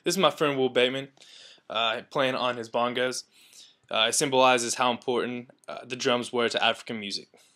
This is my friend Will Bateman playing on his bongos. It symbolizes how important the drums were to African music.